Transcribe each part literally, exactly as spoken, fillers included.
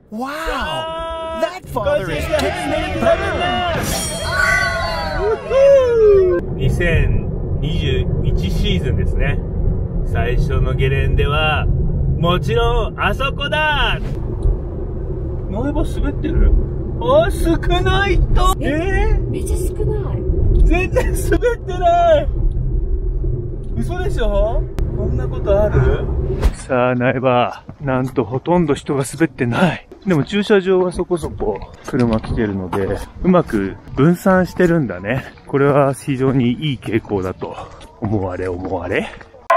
Wow! That father is getting better! にせんにじゅういちシーズンですね。最初のゲレンデは、もちろん、あそこだ！苗場滑ってる？あ、少ない人！えー、 めっちゃ少ない。 全然滑ってない！嘘でしょ？こんなことある？さあ、苗場、なんとほとんど人が滑ってない。でも駐車場はそこそこ車来てるので、うまく分散してるんだね。これは非常にいい傾向だと思われ思われ。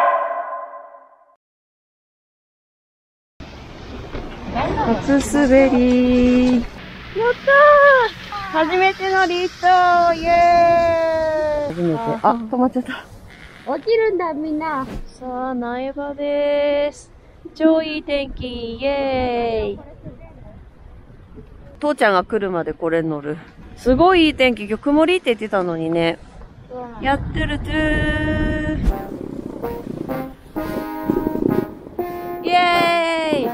初滑り。やったー！初めてのリフトイエーイ！初めて。あ、止まっちゃった。落ちるんだ、みんな。さあ、苗場でーす。超いい天気、イエーイ。父ちゃんが来るまでこれ乗る。すごいいい天気、今日曇りって言ってたのにね。やってるトゥー。イエ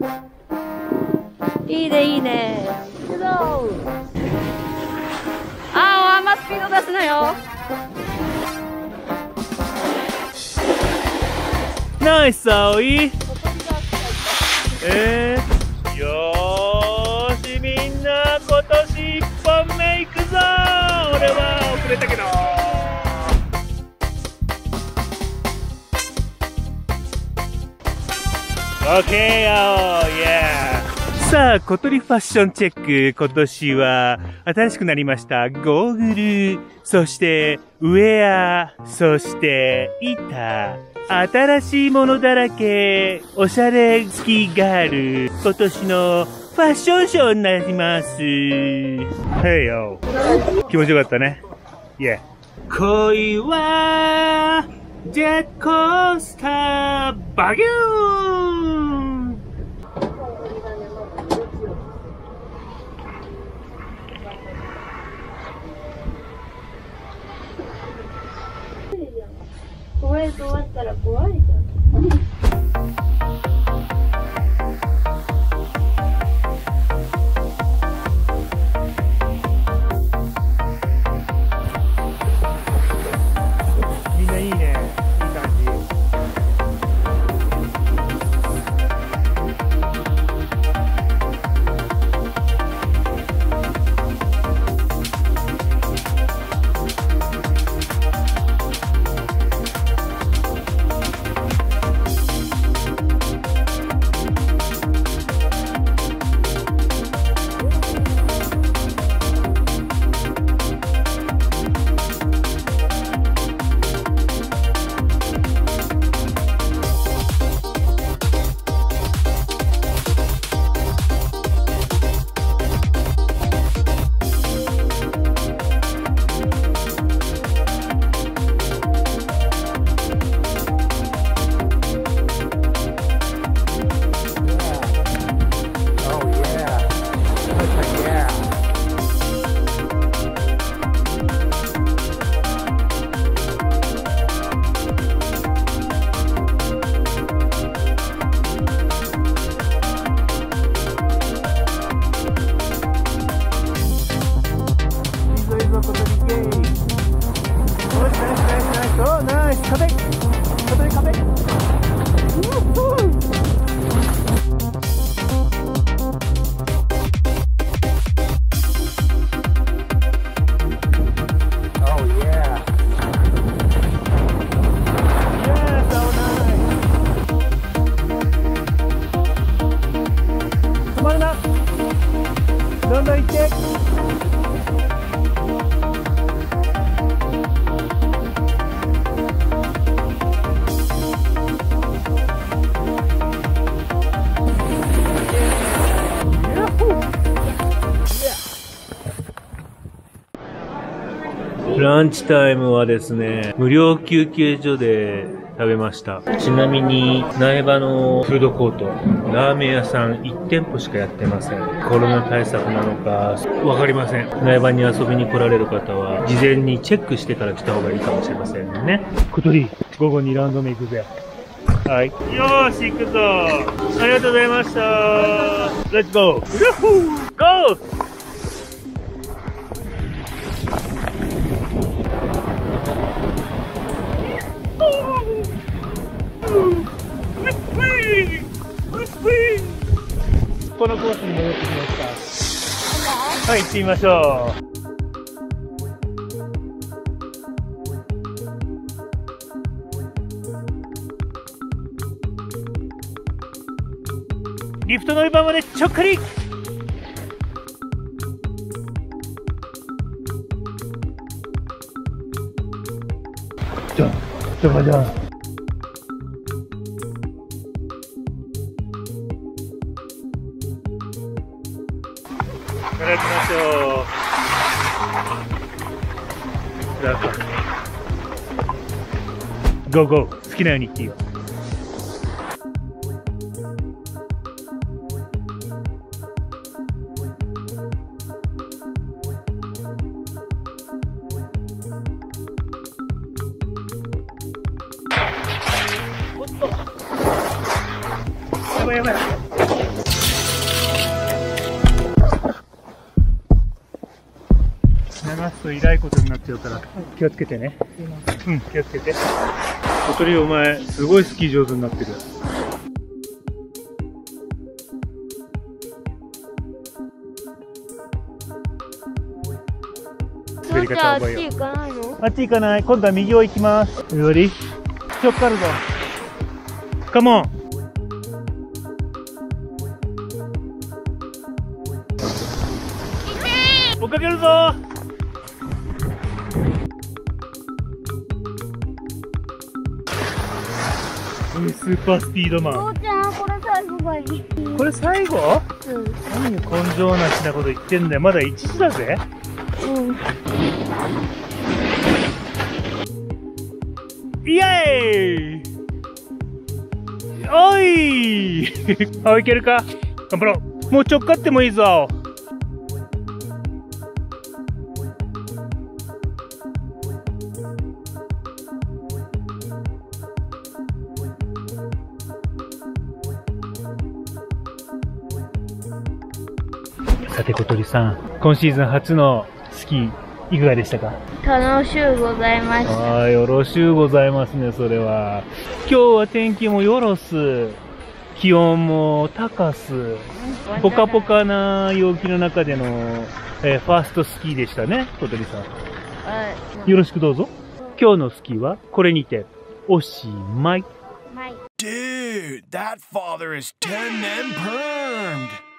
ーイ。いいね、いいね。行くぞー。あー、あんまスピード出すなよ。 ナイス、葵。えー、よーし、みんな、今年一本目行くぞー。俺は遅れたけど。オッケーよー、イエー。さあ、小鳥ファッションチェック。今年は新しくなりましたゴーグル、そしてウェア、そして板。新しいものだらけ。おしゃれ好きガール。今年のファッションショーになります。へいよ。気持ちよかったね。イェイ。恋は、ジェットコースター、バギューン。 これ終わったら怖いじゃん。 みんないいね。いい感じ。どんどん行って。ランチタイムはですね、無料休憩所で食べました。ちなみに、苗場のフードコート、ラーメン屋さんいってんぽしかやってません。コロナ対策なのか、わかりません。苗場に遊びに来られる方は、事前にチェックしてから来た方がいいかもしれませんね。小鳥、午後にラウンド目行くぜ。 はい。よーし、行くぞ。ありがとうございました。レッツゴー。ゴー。このコースに戻ってきました。はい、行ってみましょう。リフト乗り場までちょっかり。じゃん、じゃんじゃん。いただきましょう。ゴーゴー、好きなように言っていいよ。やばいやばい。流すとえらいことになっちゃうから気をつけてね。うん、気をつけて。小鳥お前すごいスキー上手になってる。滑り方覚えよう。あっち行かないの？あっち行かない。今度は右を行きます。よりちょっかるぞ。カモン。追っかけるぞ。スーパースピードマン。父ちゃん、これ最後がいい。これ最後？うん。何根性なしなこと言ってんだよ。まだいちじだぜ。うん。イエーイ。おいあ、いけるか。頑張ろう。もうちょっかってもいいぞ。さて小鳥さん、今シーズン初のスキーいかがでしたか？ 楽しゅうございました。 ああ、よろしゅうございますね、それは。今日は天気もよろす、気温も高す、ポカポカな陽気の中での、えー、ファーストスキーでしたね、小鳥さん。よろしくどうぞ。今日のスキーはこれにておしまい。 Dude, that father is ten and permed.